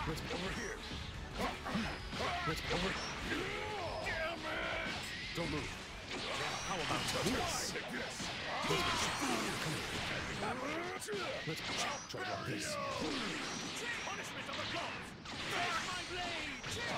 Let's go over here. Let's go over. Damn it! Don't move. How about this? Let's try like this. Punishment of the gods! Take my blade!